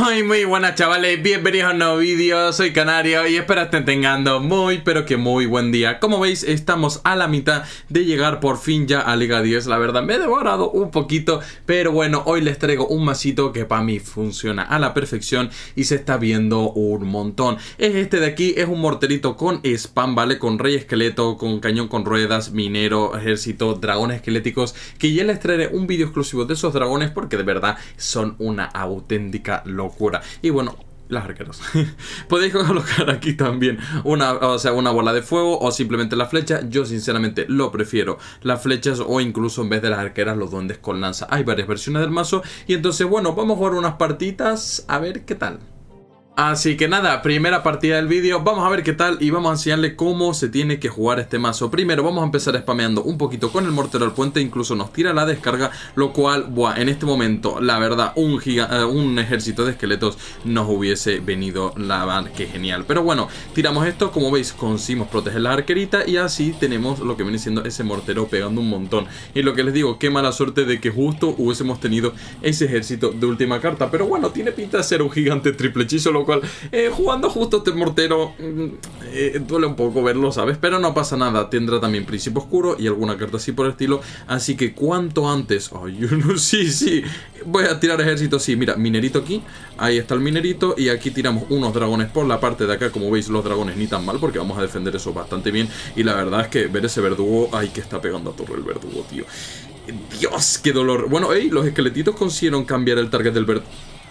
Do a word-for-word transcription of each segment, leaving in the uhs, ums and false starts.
Muy muy buenas chavales, bienvenidos a un nuevo vídeo, soy Canario y espero estén teniendo muy pero que muy buen día. Como veis estamos a la mitad de llegar por fin ya a Liga diez, la verdad me he demorado un poquito, pero bueno, hoy les traigo un masito que para mí funciona a la perfección y se está viendo un montón. Es este de aquí, es un morterito con spam, ¿vale? Con rey esqueleto, con cañón con ruedas, minero, ejército, dragones esqueléticos, que ya les traeré un vídeo exclusivo de esos dragones porque de verdad son una auténtica locura. Y bueno, las arqueras. Podéis colocar aquí también una, o sea, una bola de fuego o simplemente la flecha. Yo sinceramente lo prefiero las flechas o incluso en vez de las arqueras los duendes con lanza. Hay varias versiones del mazo y entonces bueno, vamos a jugar unas partitas a ver qué tal. Así que nada, primera partida del vídeo, vamos a ver qué tal y vamos a enseñarle cómo se tiene que jugar este mazo. Primero vamos a empezar spameando un poquito con el mortero al puente, incluso nos tira la descarga, lo cual, buah, en este momento, la verdad, un, giga, uh, un ejército de esqueletos nos hubiese venido la verdad, que genial. Pero bueno, tiramos esto, como veis conseguimos proteger la arquerita y así tenemos lo que viene siendo ese mortero pegando un montón. Y lo que les digo, qué mala suerte de que justo hubiésemos tenido ese ejército de última carta, pero bueno, tiene pinta de ser un gigante triple hechizo, lo cual eh, jugando justo este mortero eh, duele un poco verlo, ¿sabes? Pero no pasa nada, tendrá también Príncipe Oscuro y alguna carta así por el estilo, así que cuanto antes... Ay, yo no, sí, sí, voy a tirar ejército, sí, mira, minerito aquí, ahí está el minerito y aquí tiramos unos dragones por la parte de acá, como veis los dragones ni tan mal porque vamos a defender eso bastante bien y la verdad es que ver ese verdugo, ay, que está pegando a torre el verdugo, tío. Dios, qué dolor. Bueno, hey, los esqueletitos consiguieron cambiar el target del verdugo.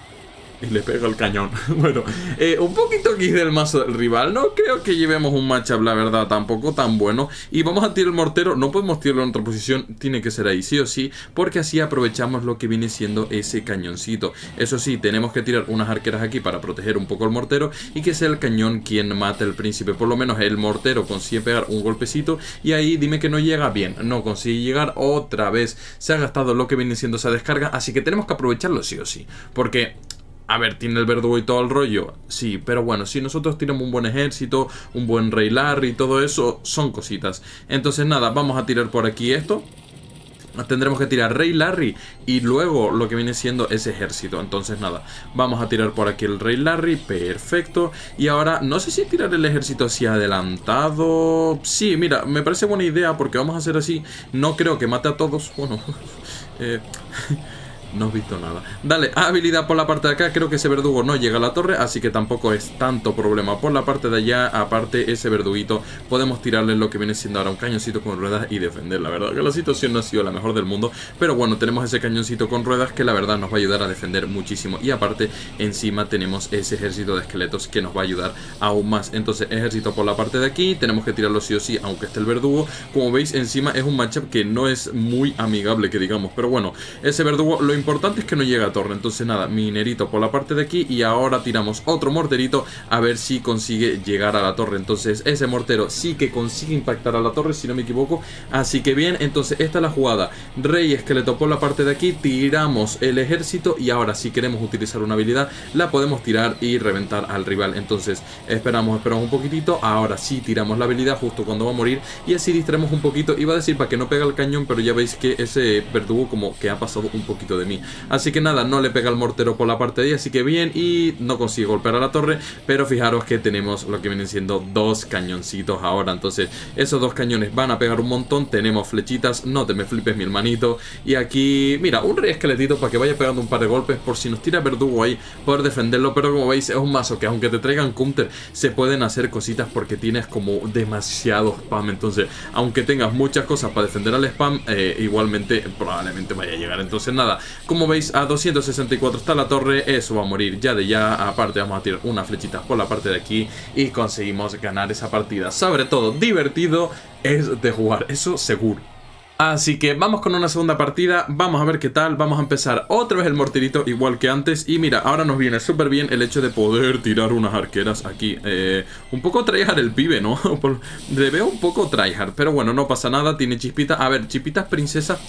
Y le pega el cañón. Bueno, eh, un poquito aquí del mazo del rival. No creo que llevemos un matchup, la verdad, tampoco tan bueno. Y vamos a tirar el mortero. No podemos tirarlo en otra posición. Tiene que ser ahí, sí o sí. Porque así aprovechamos lo que viene siendo ese cañoncito. Eso sí, tenemos que tirar unas arqueras aquí para proteger un poco el mortero. Y que sea el cañón quien mate al príncipe. Por lo menos el mortero consigue pegar un golpecito. Y ahí dime que no llega bien. No consigue llegar otra vez. Se ha gastado lo que viene siendo esa descarga. Así que tenemos que aprovecharlo sí o sí. Porque... a ver, tiene el verdugo y todo el rollo, sí, pero bueno, si nosotros tiramos un buen ejército, un buen rey Larry y todo eso, son cositas. Entonces nada, vamos a tirar por aquí esto. Tendremos que tirar Rey Larry y luego lo que viene siendo ese ejército. Entonces nada, vamos a tirar por aquí el Rey Larry, perfecto. Y ahora, no sé si tirar el ejército así adelantado. Sí, mira, me parece buena idea porque vamos a hacer así. No creo que mate a todos, bueno, eh... no has visto nada. Dale, habilidad por la parte de acá. Creo que ese verdugo no llega a la torre, así que tampoco es tanto problema. Por la parte de allá, aparte ese verduguito, podemos tirarle lo que viene siendo ahora un cañoncito con ruedas y defender. La verdad que la situación no ha sido la mejor del mundo, pero bueno, tenemos ese cañoncito con ruedas que la verdad nos va a ayudar a defender muchísimo. Y aparte, encima tenemos ese ejército de esqueletos que nos va a ayudar aún más. Entonces, ejército por la parte de aquí. Tenemos que tirarlo sí o sí, aunque esté el verdugo. Como veis, encima es un matchup que no es muy amigable, que digamos. Pero bueno, ese verdugo lo importante es que no llegue a torre. Entonces nada, minerito por la parte de aquí. Y ahora tiramos otro morterito a ver si consigue llegar a la torre. Entonces ese mortero sí que consigue impactar a la torre, si no me equivoco. Así que bien, entonces esta es la jugada. Rey esqueleto por la parte de aquí. Tiramos el ejército y ahora si queremos utilizar una habilidad la podemos tirar y reventar al rival. Entonces esperamos, esperamos un poquitito. Ahora sí tiramos la habilidad justo cuando va a morir y así distraemos un poquito. Iba a decir para que no pegue el cañón, pero ya veis que ese verdugo como que ha pasado un poquito de mí. Así que nada, no le pega el mortero por la parte de ahí, así que bien, y no consigue golpear a la torre. Pero fijaros que tenemos lo que vienen siendo dos cañoncitos ahora. Entonces esos dos cañones van a pegar un montón. Tenemos flechitas, no te me flipes mi hermanito. Y aquí, mira, un rey esqueletito para que vaya pegando un par de golpes por si nos tira verdugo ahí, poder defenderlo. Pero como veis es un mazo que aunque te traigan counter se pueden hacer cositas porque tienes como demasiado spam. Entonces aunque tengas muchas cosas para defender al spam, eh, igualmente probablemente vaya a llegar. Entonces nada, como veis a doscientos sesenta y cuatro está la torre, eso va a morir ya de ya. Aparte vamos a tirar una flechita por la parte de aquí y conseguimos ganar esa partida. Sobre todo divertido es de jugar, eso seguro. Así que vamos con una segunda partida, vamos a ver qué tal. Vamos a empezar otra vez el morterito igual que antes. Y mira, ahora nos viene súper bien el hecho de poder tirar unas arqueras aquí. eh, Un poco tryhard el pibe, ¿no? Le veo un poco tryhard, pero bueno, no pasa nada, tiene chispita. A ver, chispitas princesa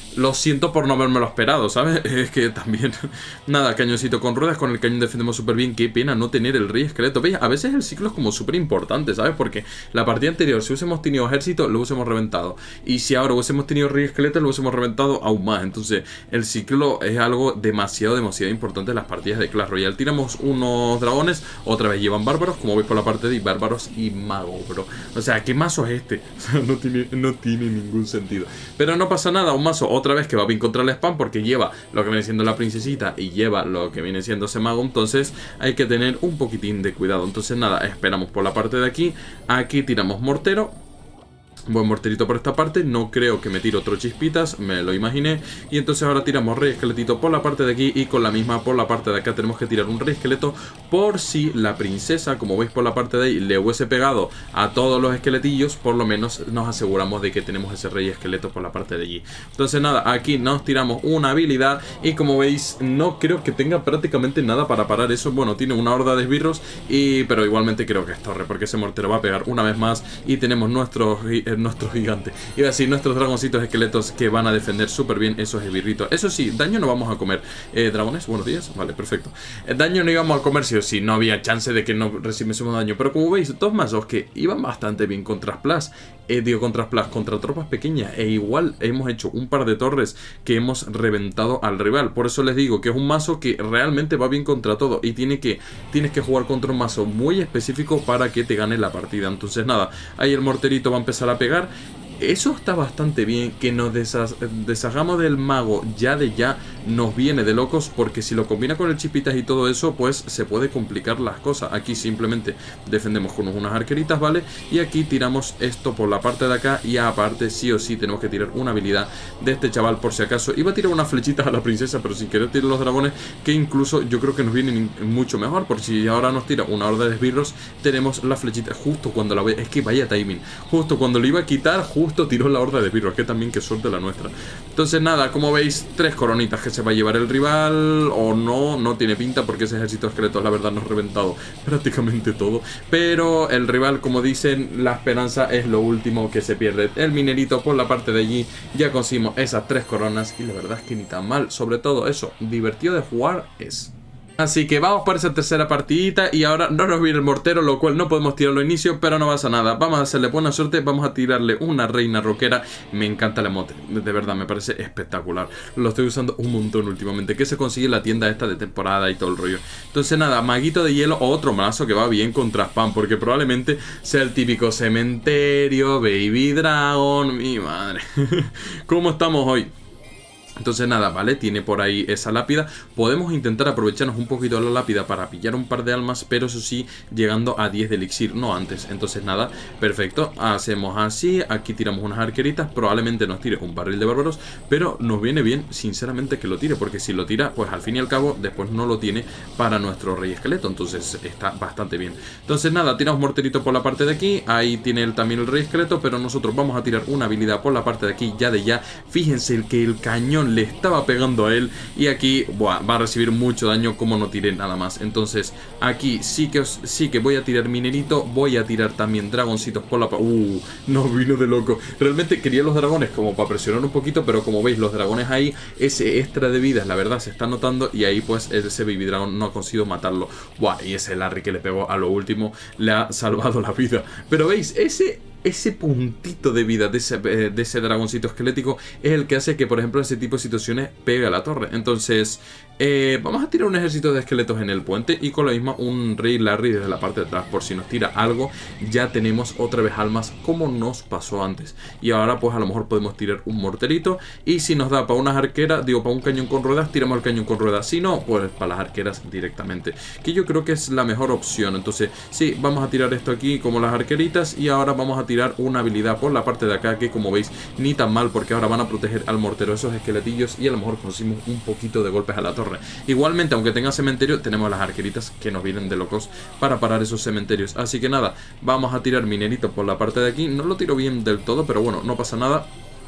lo siento por no haberme lo esperado, ¿sabes? Es que también... Nada, cañoncito con ruedas, con el cañón defendemos súper bien. Qué pena no tener el rey esqueleto. ¿Veis? A veces el ciclo es como súper importante, ¿sabes? Porque la partida anterior, si hubiésemos tenido ejército, lo hubiésemos reventado. Y si ahora hubiésemos tenido rey esqueleto, lo hubiésemos reventado aún más. Entonces, el ciclo es algo demasiado, demasiado importante en las partidas de Clash Royale. Tiramos unos dragones, otra vez llevan bárbaros, como veis por la parte de bárbaros y mago, bro. O sea, ¿qué mazo es este? O sea, no tiene, no tiene ningún sentido. Pero no pasa nada, un mazo otra vez que va bien contra el spam porque lleva lo que viene siendo la princesita y lleva lo que viene siendo ese mago. Entonces hay que tener un poquitín de cuidado. Entonces nada, esperamos por la parte de aquí. Aquí tiramos mortero. Buen morterito por esta parte, no creo que me tire otro chispitas, me lo imaginé. Y entonces ahora tiramos rey esqueletito por la parte de aquí y con la misma por la parte de acá tenemos que tirar un rey esqueleto por si la princesa, como veis por la parte de ahí, le hubiese pegado a todos los esqueletillos, por lo menos nos aseguramos de que tenemos ese rey esqueleto por la parte de allí. Entonces nada, aquí nos tiramos una habilidad y como veis no creo que tenga prácticamente nada para parar eso. Bueno, tiene una horda de esbirros, y pero igualmente creo que es torre porque ese mortero va a pegar una vez más y tenemos nuestros... nuestros gigantes, iba a decir nuestros dragoncitos esqueletos que van a defender súper bien esos esbirritos. Eso sí, daño no vamos a comer. eh, Dragones, buenos días, vale, perfecto. eh, Daño no íbamos a comer sí o sí, no había chance de que no recibiésemos daño. Pero como veis, dos mazos que iban bastante bien contra Splash, eh, digo contra Splash, contra tropas pequeñas, e igual hemos hecho un par de torres que hemos reventado al rival. Por eso les digo que es un mazo que realmente va bien contra todo y tiene que, tienes que jugar contra un mazo muy específico para que te gane la partida. Entonces nada, ahí el morterito va a empezar a pegar. Eso está bastante bien. Que nos deshagamos del mago ya de ya nos viene de locos, porque si lo combina con el chispitas y todo eso, pues se puede complicar las cosas. Aquí simplemente defendemos con unas arqueritas, ¿vale? Y aquí tiramos esto por la parte de acá. Y aparte sí o sí tenemos que tirar una habilidad de este chaval por si acaso. Iba a tirar unas flechitas a la princesa, pero sin querer tirar los dragones, que incluso yo creo que nos vienen mucho mejor, por si ahora nos tira una horda de esbirros, tenemos la flechita justo cuando la ve. Es que vaya timing, justo cuando lo iba a quitar, justo tiró la horda de esbirros. Que también que suerte la nuestra. Entonces nada, como veis, tres coronitas que se va a llevar el rival, o no, no tiene pinta porque ese ejército de esqueletos la verdad nos ha reventado prácticamente todo. Pero el rival, como dicen, la esperanza es lo último que se pierde. El minerito por la parte de allí, ya conseguimos esas tres coronas y la verdad es que ni tan mal. Sobre todo eso, divertido de jugar es. Así que vamos por esa tercera partidita. Y ahora no nos viene el mortero, lo cual no podemos tirarlo al inicio, pero no pasa nada. Vamos a hacerle buena suerte, vamos a tirarle una reina roquera. Me encanta el emote, de verdad, me parece espectacular. Lo estoy usando un montón últimamente, que se consigue en la tienda esta de temporada y todo el rollo. Entonces nada, maguito de hielo, otro mazo que va bien contra spam, porque probablemente sea el típico cementerio, baby dragon, mi madre. ¿Cómo estamos hoy? Entonces nada, vale, tiene por ahí esa lápida. Podemos intentar aprovecharnos un poquito de la lápida para pillar un par de almas, pero eso sí, llegando a diez de elixir, no antes. Entonces nada, perfecto, hacemos así. Aquí tiramos unas arqueritas, probablemente nos tire un barril de bárbaros, pero nos viene bien, sinceramente, que lo tire, porque si lo tira, pues al fin y al cabo, después no lo tiene para nuestro rey esqueleto. Entonces está bastante bien. Entonces nada, tiramos morterito por la parte de aquí. Ahí tiene él también el rey esqueleto, pero nosotros vamos a tirar una habilidad por la parte de aquí, ya de ya. Fíjense el que el cañón le estaba pegando a él y aquí buah, va a recibir mucho daño como no tire nada más. Entonces aquí sí que, os, sí que voy a tirar minerito, voy a tirar también dragoncitos por la... Uh, no, vino de loco. Realmente quería los dragones como para presionar un poquito, pero como veis los dragones ahí, ese extra de vidas la verdad se está notando y ahí pues ese baby dragon no ha conseguido matarlo. Buah, y ese Larry que le pegó a lo último le ha salvado la vida. Pero veis, ese... ese puntito de vida de ese, de ese dragoncito esquelético es el que hace que, por ejemplo, en ese tipo de situaciones pegue a la torre. Entonces, eh, vamos a tirar un ejército de esqueletos en el puente y con la misma un rey Larry desde la parte de atrás. Por si nos tira algo, ya tenemos otra vez almas como nos pasó antes. Y ahora, pues a lo mejor podemos tirar un morterito. Y si nos da para unas arqueras, digo, para un cañón con ruedas, tiramos el cañón con ruedas. Si no, pues para las arqueras directamente. Que yo creo que es la mejor opción. Entonces, sí, vamos a tirar esto aquí como las arqueritas. Y ahora vamos a tirar una habilidad por la parte de acá que, como veis, ni tan mal, porque ahora van a proteger al mortero esos esqueletillos y a lo mejor conseguimos un poquito de golpes a la torre. Igualmente, aunque tenga cementerio, tenemos las arqueritas que nos vienen de locos para parar esos cementerios. Así que nada, vamos a tirar minerito por la parte de aquí. No lo tiro bien del todo, pero bueno, no pasa nada.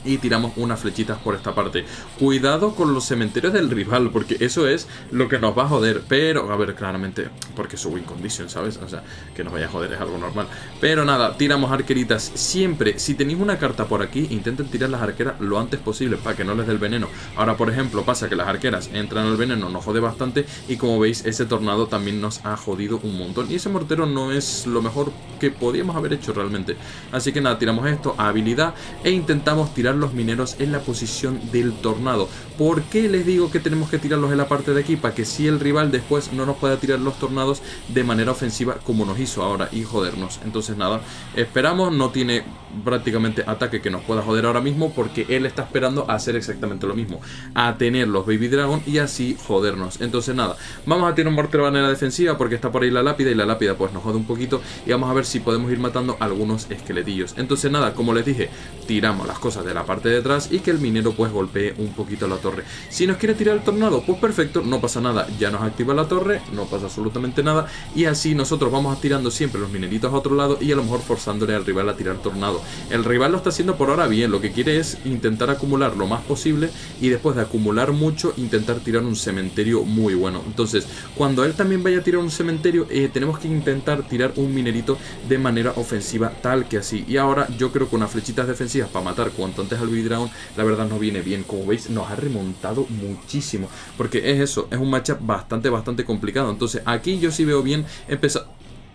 y tiramos unas flechitas por esta parte. Cuidado con los cementerios del rival, porque eso es lo que nos va a joder. Pero, a ver, claramente, porque es win condition, ¿sabes? O sea, que nos vaya a joder es algo normal. Pero nada, tiramos arqueritas. Siempre, si tenéis una carta por aquí, intenten tirar las arqueras lo antes posible para que no les dé el veneno. Ahora, por ejemplo, pasa que las arqueras entran al veneno, nos jode bastante. Y como veis, ese tornado también nos ha jodido un montón. Y ese mortero no es lo mejor que podíamos haber hecho realmente. Así que nada, tiramos esto a habilidad e intentamos tirar los mineros en la posición del tornado. ¿Por qué les digo que tenemos que tirarlos en la parte de aquí? Para que si el rival después no nos pueda tirar los tornados de manera ofensiva como nos hizo ahora y jodernos. Entonces nada, esperamos, no tiene prácticamente ataque que nos pueda joder ahora mismo, porque él está esperando a hacer exactamente lo mismo, a tener los Baby Dragon y así jodernos. Entonces nada, vamos a tirar un mortero de manera defensiva porque está por ahí la lápida y la lápida pues nos jode un poquito, y vamos a ver si podemos ir matando algunos esqueletillos. Entonces nada, como les dije, tiramos las cosas de la parte de atrás y que el minero pues golpee un poquito la torre. Si nos quiere tirar el tornado, pues perfecto, no pasa nada, ya nos activa la torre, no pasa absolutamente nada, y así nosotros vamos tirando siempre los mineritos a otro lado y a lo mejor forzándole al rival a tirar tornado. El rival lo está haciendo por ahora bien, lo que quiere es intentar acumular lo más posible y después de acumular mucho intentar tirar un cementerio muy bueno. Entonces cuando él también vaya a tirar un cementerio, eh, tenemos que intentar tirar un minerito de manera ofensiva tal que así. Y ahora yo creo que unas flechitas defensivas para matar cuanto antes al Baby Dragon, la verdad nos viene bien. Como veis nos ha remontado muchísimo, porque es eso, es un matchup bastante bastante complicado. Entonces aquí yo sí veo bien empezar.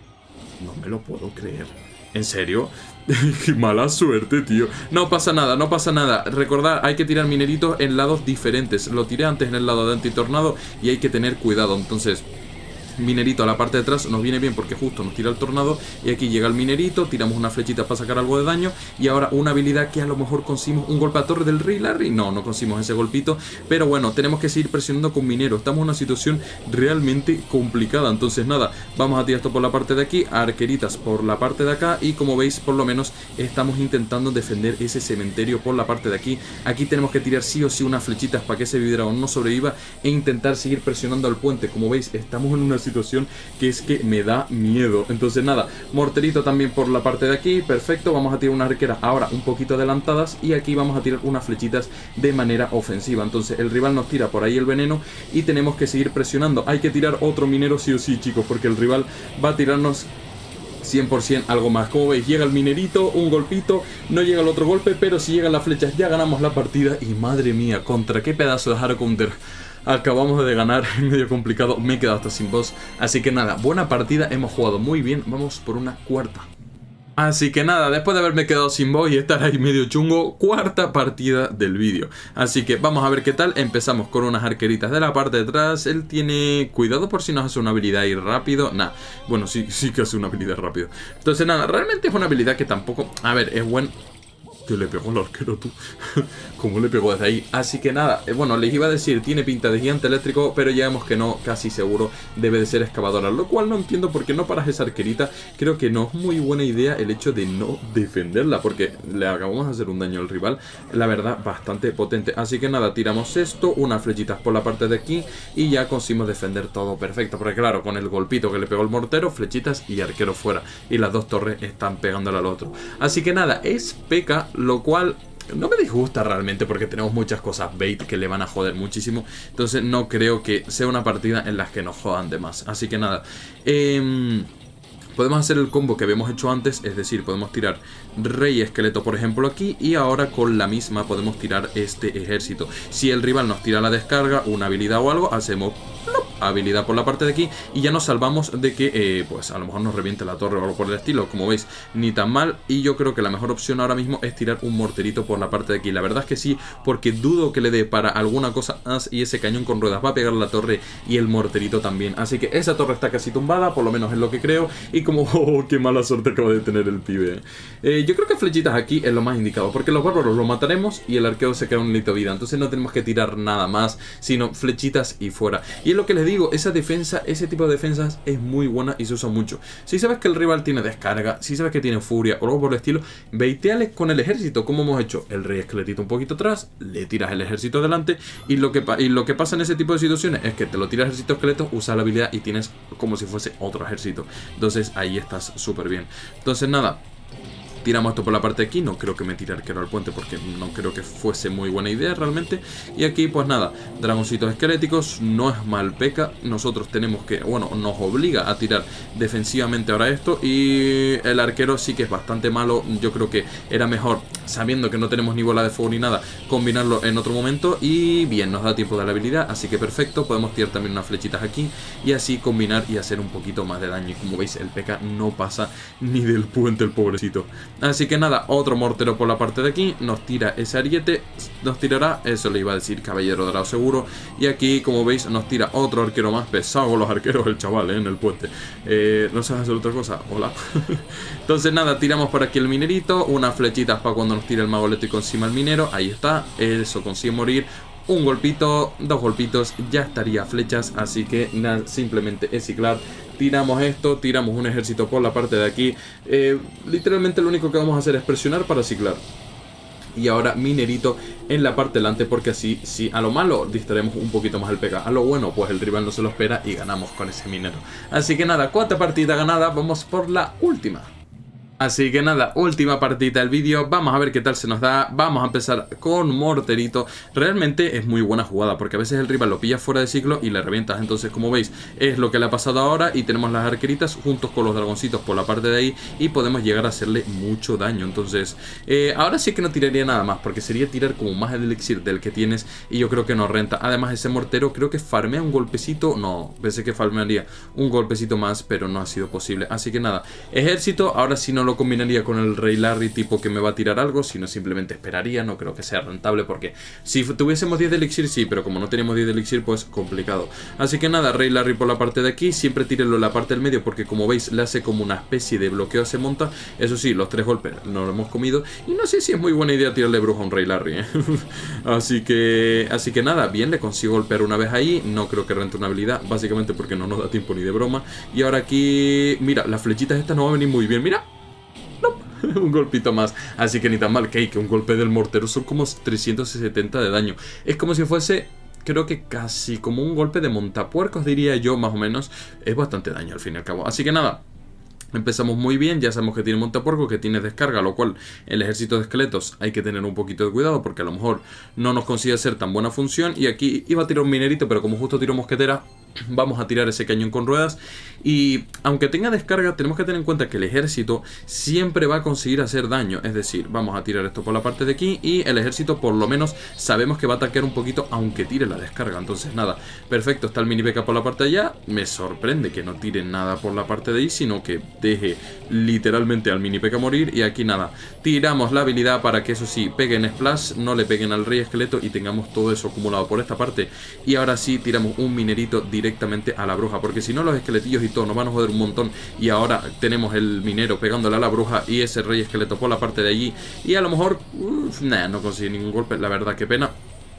No me lo puedo creer. ¿En serio? Qué mala suerte, tío. No pasa nada, no pasa nada. Recordad, hay que tirar mineritos en lados diferentes. Lo tiré antes en el lado de antitornado y hay que tener cuidado. Entonces, minerito a la parte de atrás nos viene bien porque justo nos tira el tornado. Y aquí llega el minerito, tiramos una flechita para sacar algo de daño. Y ahora una habilidad que a lo mejor conseguimos un golpe a torre del Rey Larry. No, no conseguimos ese golpito. Pero bueno, tenemos que seguir presionando con minero. Estamos en una situación realmente complicada. Entonces nada, vamos a tirar esto por la parte de aquí, arqueritas por la parte de acá. Y como veis, por lo menos estamos intentando defender ese cementerio por la parte de aquí. Aquí tenemos que tirar sí o sí unas flechitas para que ese Baby Dragon no sobreviva e intentar seguir presionando al puente. Como veis, estamos en una situación situación que es que me da miedo. Entonces nada, morterito también por la parte de aquí, perfecto. Vamos a tirar unas arqueras ahora un poquito adelantadas y aquí vamos a tirar unas flechitas de manera ofensiva. Entonces el rival nos tira por ahí el veneno y tenemos que seguir presionando. Hay que tirar otro minero sí o sí, chicos, porque el rival va a tirarnos cien por cien algo más. Como veis, llega el minerito, un golpito, no llega el otro golpe, pero si llegan las flechas ya ganamos la partida. Y madre mía, contra qué pedazo de hard counter acabamos de ganar, medio complicado, me he quedado hasta sin boss. Así que nada, buena partida, hemos jugado muy bien, vamos por una cuarta. Así que nada, después de haberme quedado sin voz y estar ahí medio chungo, cuarta partida del vídeo. Así que vamos a ver qué tal. Empezamos con unas arqueritas de la parte de atrás. Él tiene cuidado por si nos hace una habilidad ir rápido. Nah, bueno, sí, sí que hace una habilidad rápido. Entonces nada, realmente es una habilidad que tampoco... A ver, es buen... Que le pegó el arquero, tú. Como le pegó desde ahí. Así que nada, eh, bueno, les iba a decir, tiene pinta de gigante eléctrico, pero ya vemos que no, casi seguro debe de ser excavadora. Lo cual no entiendo por qué no paras esa arquerita. Creo que no es muy buena idea el hecho de no defenderla, porque le acabamos de hacer un daño al rival, la verdad, bastante potente. Así que nada, tiramos esto, unas flechitas por la parte de aquí y ya conseguimos defender todo perfecto. Porque claro, con el golpito que le pegó el mortero, flechitas y arquero fuera. Y las dos torres están pegándole al otro. Así que nada, es P K, lo cual no me disgusta realmente porque tenemos muchas cosas bait que le van a joder muchísimo. Entonces no creo que sea una partida en las que nos jodan de más. Así que nada, eh, podemos hacer el combo que habíamos hecho antes. Es decir, podemos tirar rey esqueleto por ejemplo aquí, y ahora con la misma podemos tirar este ejército. Si el rival nos tira la descarga, una habilidad o algo, hacemos habilidad por la parte de aquí y ya nos salvamos de que eh, pues a lo mejor nos reviente la torre o algo por el estilo. Como veis, ni tan mal. Y yo creo que la mejor opción ahora mismo es tirar un morterito por la parte de aquí. La verdad es que sí, porque dudo que le dé para alguna cosa más, y ese cañón con ruedas va a pegar la torre y el morterito también. Así que esa torre está casi tumbada, por lo menos es lo que creo. Y como, oh, qué mala suerte acaba de tener el pibe. eh, Yo creo que flechitas aquí es lo más indicado, porque los bárbaros los mataremos y el arquero se queda un litro de vida. Entonces no tenemos que tirar nada más, sino flechitas y fuera. Y es lo que les digo, esa defensa, ese tipo de defensas es muy buena y se usa mucho. Si sabes que el rival tiene descarga, si sabes que tiene furia o algo por el estilo, baiteale con el ejército, como hemos hecho. El rey esqueletito un poquito atrás, le tiras el ejército delante, y lo que, y lo que pasa en ese tipo de situaciones es que te lo tiras el ejército esqueleto, usa la habilidad y tienes como si fuese otro ejército. Entonces ahí estás súper bien. Entonces nada, Tiramos esto por la parte de aquí, no creo que me tire arquero al puente porque no creo que fuese muy buena idea realmente. Y aquí pues nada, dragoncitos esqueléticos, no es mal P.E.K.K.A. Nosotros tenemos que, bueno, nos obliga a tirar defensivamente ahora esto. Y el arquero sí que es bastante malo, yo creo que era mejor, sabiendo que no tenemos ni bola de fuego ni nada, combinarlo en otro momento. Y bien, nos da tiempo de la habilidad, así que perfecto, podemos tirar también unas flechitas aquí y así combinar y hacer un poquito más de daño. Y como veis el P K no pasa ni del puente el pobrecito. Así que nada, otro mortero por la parte de aquí, nos tira ese ariete, nos tirará, eso le iba a decir caballero dorado seguro. Y aquí como veis nos tira otro arquero más, pesado los arqueros el chaval, ¿eh? En el puente. Eh, no sabes hacer otra cosa, hola. Entonces nada, tiramos por aquí el minerito, unas flechitas para cuando nos tire el mago eléctrico encima el minero, ahí está, eso consigue morir. Un golpito, dos golpitos, ya estaría flechas, así que nada, simplemente es ciclar. Tiramos esto, tiramos un ejército por la parte de aquí. Eh, literalmente lo único que vamos a hacer es presionar para ciclar. Y ahora minerito en la parte delante, porque así, si a lo malo distraemos un poquito más el P K. A lo bueno, pues el rival no se lo espera y ganamos con ese minero. Así que nada, cuarta partida ganada, vamos por la última. Así que nada, última partida del vídeo, vamos a ver qué tal se nos da. Vamos a empezar con morterito. Realmente es muy buena jugada porque a veces el rival lo pilla fuera de ciclo y le revientas. Entonces como veis es lo que le ha pasado ahora. Y tenemos las arqueritas juntos con los dragoncitos por la parte de ahí y podemos llegar a hacerle mucho daño. Entonces eh, ahora sí que no tiraría nada más porque sería tirar como más el elixir del que tienes y yo creo que no renta. Además ese mortero creo que farmea un golpecito. No, pensé que farmearía un golpecito más pero no ha sido posible. Así que nada, ejército, ahora sí no lo combinaría con el Rey Larry tipo que me va a tirar algo, sino simplemente esperaría. No creo que sea rentable porque si tuviésemos diez de elixir sí, pero como no tenemos diez de elixir pues complicado. Así que nada, Rey Larry por la parte de aquí, siempre tírenlo en la parte del medio porque como veis le hace como una especie de bloqueo, se monta. Eso sí, los tres golpes nos lo hemos comido y no sé si es muy buena idea tirarle bruja a un Rey Larry, ¿eh? así que así que nada, bien, le consigo golpear una vez ahí. No creo que rente una habilidad, básicamente porque no nos da tiempo ni de broma. Y ahora aquí, mira, las flechitas estas nos van a venir muy bien, mira. Un golpito más, así que ni tan mal. Que un golpe del mortero son como trescientos setenta de daño. Es como si fuese, creo que casi como un golpe de montapuercos, diría yo, más o menos. Es bastante daño al fin y al cabo. Así que nada, empezamos muy bien, ya sabemos que tiene montapuerco, que tiene descarga, lo cual el ejército de esqueletos hay que tener un poquito de cuidado porque a lo mejor no nos consigue hacer tan buena función. Y aquí iba a tirar un minerito, pero como justo tiro mosquetera, vamos a tirar ese cañón con ruedas. Y aunque tenga descarga, tenemos que tener en cuenta que el ejército siempre va a conseguir hacer daño. Es decir, vamos a tirar esto por la parte de aquí y el ejército por lo menos sabemos que va a atacar un poquito aunque tire la descarga. Entonces nada, perfecto, está el mini P K por la parte de allá. Me sorprende que no tire nada por la parte de ahí, sino que deje literalmente al mini P K morir. Y aquí nada, tiramos la habilidad para que eso sí, peguen splash, no le peguen al rey esqueleto y tengamos todo eso acumulado por esta parte. Y ahora sí tiramos un minerito directamente a la bruja, porque si no los esqueletillos y todo nos van a joder un montón. Y ahora tenemos el minero pegándole a la bruja y ese rey esqueleto por la parte de allí y a lo mejor uff, nah, no consigue ningún golpe, la verdad, qué pena.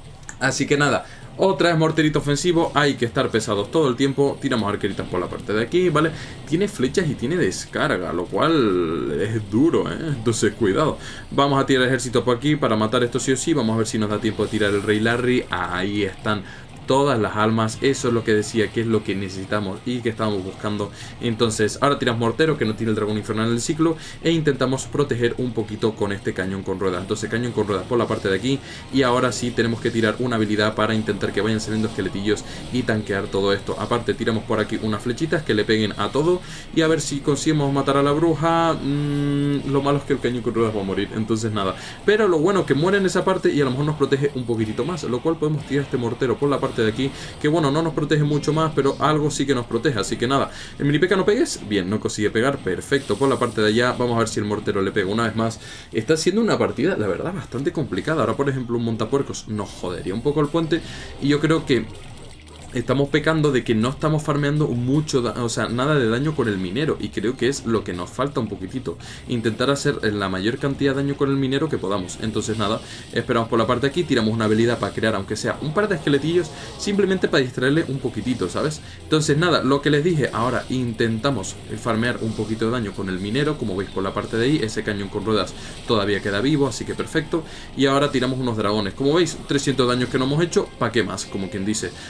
Así que nada, otra vez morterito ofensivo, hay que estar pesados todo el tiempo. Tiramos arqueritas por la parte de aquí, ¿vale? Tiene flechas y tiene descarga, lo cual es duro, ¿eh? Entonces cuidado. Vamos a tirar el ejército por aquí para matar esto sí o sí. Vamos a ver si nos da tiempo de tirar el Rey Larry. Ahí están todas las almas, eso es lo que decía, que es lo que necesitamos y que estábamos buscando. Entonces ahora tiramos mortero, que no tiene el dragón infernal del ciclo, e intentamos proteger un poquito con este cañón con ruedas. Entonces cañón con ruedas por la parte de aquí y ahora sí tenemos que tirar una habilidad para intentar que vayan saliendo esqueletillos y tanquear todo esto. Aparte tiramos por aquí unas flechitas que le peguen a todo y a ver si conseguimos matar a la bruja. mmm, Lo malo es que el cañón con ruedas va a morir, entonces nada, pero lo bueno que muere en esa parte y a lo mejor nos protege un poquitito más, lo cual podemos tirar este mortero por la parte de aquí, que bueno, no nos protege mucho más, pero algo sí que nos protege. Así que nada, el mini P K no pegues, bien, no consigue pegar, perfecto. Por la parte de allá, vamos a ver si el mortero le pega una vez más. Está siendo una partida, la verdad, bastante complicada. Ahora por ejemplo un montapuercos nos jodería un poco el puente y yo creo que estamos pecando de que no estamos farmeando mucho, o sea, nada de daño con el minero. Y creo que es lo que nos falta un poquitito, intentar hacer la mayor cantidad de daño con el minero que podamos. Entonces nada, esperamos por la parte de aquí, tiramos una habilidad para crear, aunque sea un par de esqueletillos, simplemente para distraerle un poquitito, ¿sabes? Entonces nada, lo que les dije, ahora intentamos farmear un poquito de daño con el minero. Como veis por la parte de ahí, ese cañón con ruedas todavía queda vivo, así que perfecto. Y ahora tiramos unos dragones, como veis, trescientos daños que no hemos hecho, ¿para qué más? Como quien dice, morterito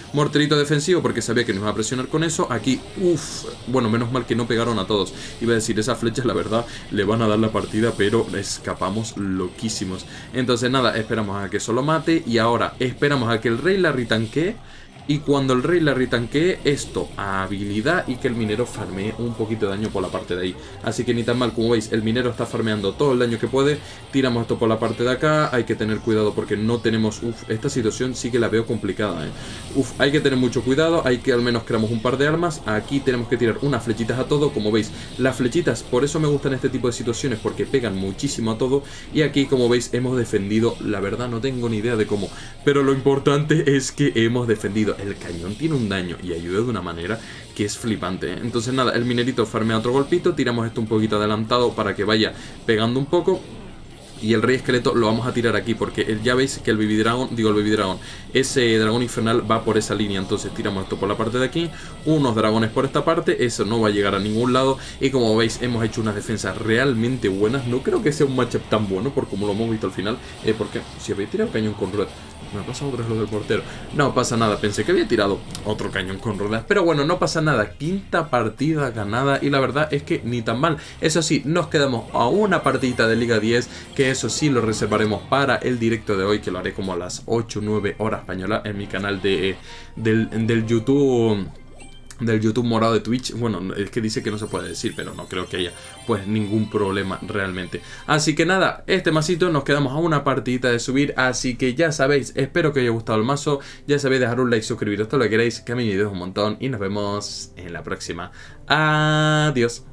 poquito defensivo porque sabía que nos iba a presionar con eso. Aquí, uff, bueno, menos mal que no pegaron a todos. Iba a decir, esas flechas la verdad le van a dar la partida, pero escapamos loquísimos. Entonces nada, esperamos a que eso lo mate y ahora esperamos a que el rey la retanquee. Y cuando el rey la retanquee, esto a habilidad y que el minero farmee un poquito de daño por la parte de ahí. Así que ni tan mal, como veis, el minero está farmeando todo el daño que puede. Tiramos esto por la parte de acá. Hay que tener cuidado porque no tenemos... Uf, esta situación sí que la veo complicada, eh. Uf, hay que tener mucho cuidado. Hay que al menos creamos un par de armas. Aquí tenemos que tirar unas flechitas a todo. Como veis, las flechitas, por eso me gustan este tipo de situaciones, porque pegan muchísimo a todo. Y aquí, como veis, hemos defendido. La verdad no tengo ni idea de cómo, pero lo importante es que hemos defendido. El cañón tiene un daño y ayuda de una manera que es flipante, ¿eh? Entonces nada, el minerito farmea otro golpito. Tiramos esto un poquito adelantado para que vaya pegando un poco. Y el rey esqueleto lo vamos a tirar aquí porque ya veis que el baby dragon, digo el baby dragon, ese dragón infernal va por esa línea. Entonces tiramos esto por la parte de aquí, unos dragones por esta parte, eso no va a llegar a ningún lado. Y como veis hemos hecho unas defensas realmente buenas. No creo que sea un matchup tan bueno por como lo hemos visto al final, eh, porque si habéis tirado cañón con red, me ha pasado otra vez lo del portero. No pasa nada, pensé que había tirado otro cañón con ruedas, pero bueno, no pasa nada. Quinta partida ganada y la verdad es que ni tan mal. Eso sí, nos quedamos a una partidita de Liga diez, que eso sí lo reservaremos para el directo de hoy, que lo haré como a las ocho o nueve horas española en mi canal de, del, del YouTube... del YouTube morado de Twitch. Bueno, es que dice que no se puede decir, pero no creo que haya pues ningún problema realmente. Así que nada, este masito nos quedamos a una partidita de subir. Así que ya sabéis, espero que os haya gustado el mazo. Ya sabéis, dejar un like, suscribiros, todo lo que queráis, que a mí me ayuda un montón. Y nos vemos en la próxima. Adiós.